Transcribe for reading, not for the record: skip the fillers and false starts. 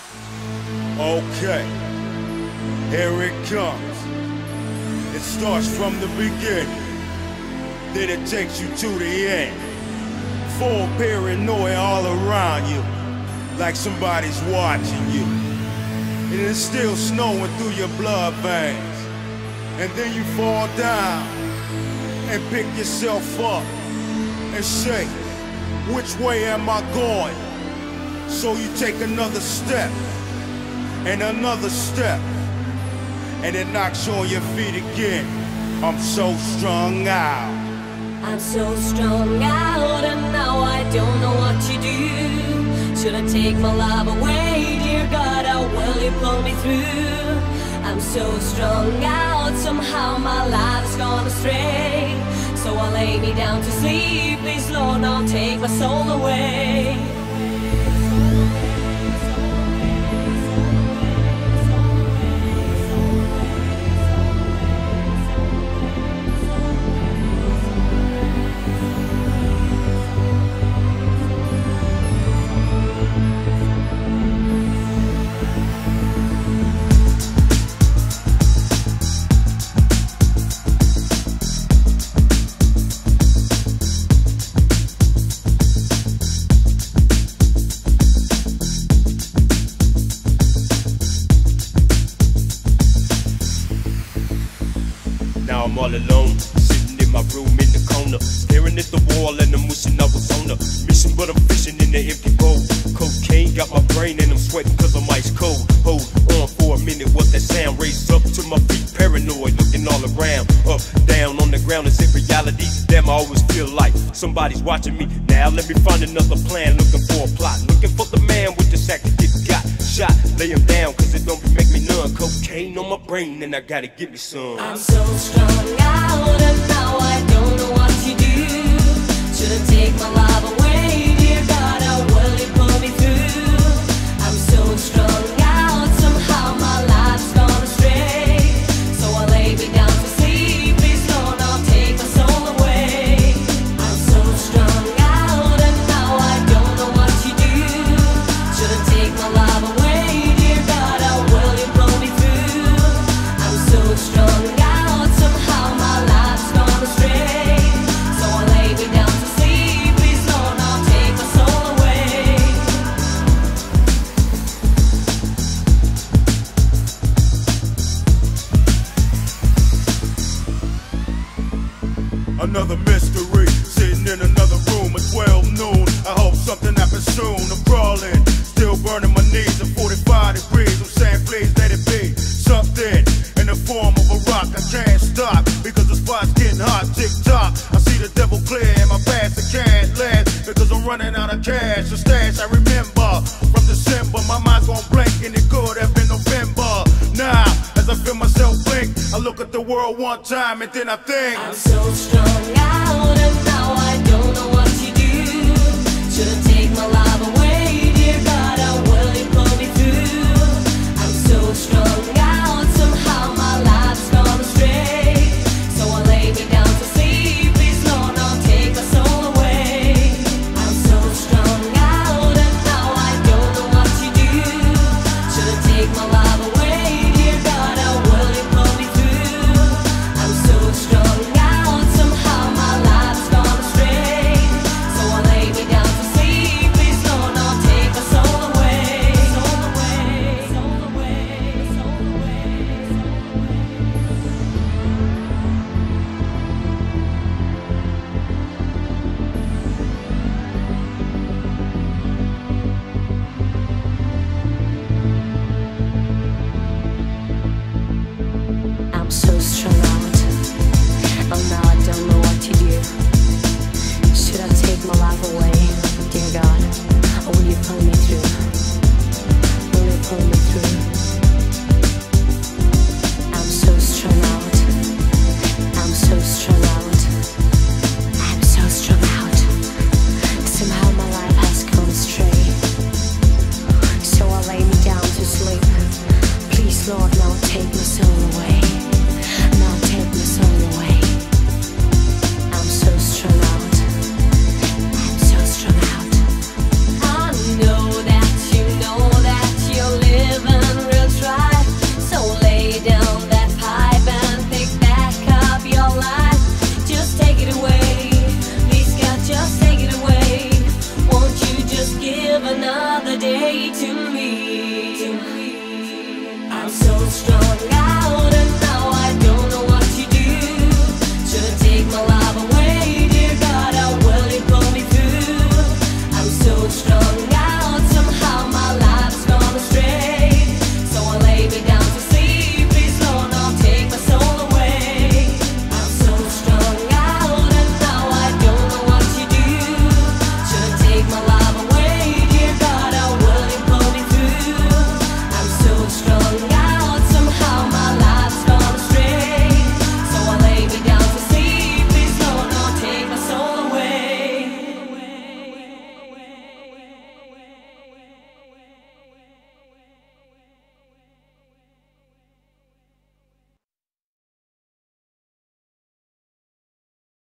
Okay, here it comes. It starts from the beginning, then it takes you to the end. Full paranoia all around you, like somebody's watching you. And it's still snowing through your blood veins. And then you fall down and pick yourself up and say, which way am I going? So you take another step and another step, and it knocks you on your feet again. I'm so strung out. I'm so strung out, and now I don't know what to do. Should I take my love away? Dear God, how will you pull me through? I'm so strung out, somehow my life's gone astray. So I'll lay me down to sleep. Please, Lord, don't take my soul away. Now I'm all alone, sitting in my room in the corner, staring at the wall and I'm wishing I was on a mission, but I'm fishing in the empty bowl. Cocaine got my brain and I'm sweating cause I'm ice cold. Hold on for a minute, what that sound? Raised up to my feet, paranoid, looking all around. Up, down, on the ground, is it reality? Damn, I always feel like somebody's watching me. Now let me find another plan, looking for a plot, looking for the man with the sack that get got shot. Lay him down cause it don't make me numb. Cocaine on my brain and I gotta get me some. I'm so strung out, and now I don't know what to do. Should I take my love away? Dear God, how will you pull me through? I'm so strung out, somehow my life's gone astray. So I lay me down to sleep. Please, Lord, don't take my soul away. I'm so strung out, and now I don't know what to do. Should I take my love away? Dear God, how will you pull me through? I'm so strung out, somehow my life's gone astray. So I lay me down to sleep. Please, Lord, don't take my soul away. Another mystery, sitting in another room at 12 noon. I hope something happens soon. I'm crawling, still burning my knees at 45 degrees. I'm saying please let it be something in the form of a rock. I can't stop because the spot's getting hot. Tick tock, I see the devil clear and my past I can't last because I'm running out of cash. The stash I remember from December, my mind's gone blank and it could have been November. Now, as I feel myself blink, I look at the world one time and then I think I'm so strung out, and now I don't know what to do. Should I take my love away? Dear God, how will you pull me through? I'm so strung out, somehow my life's gone astray. So I lay me down to sleep. Please, Lord, don't take my soul away. I'm so strung out, and now I don't know what to do. Should I take my love away? Dear God, how will you pull me through? I'm so strung out, somehow my life's gone astray. day to me. I'm so strung out.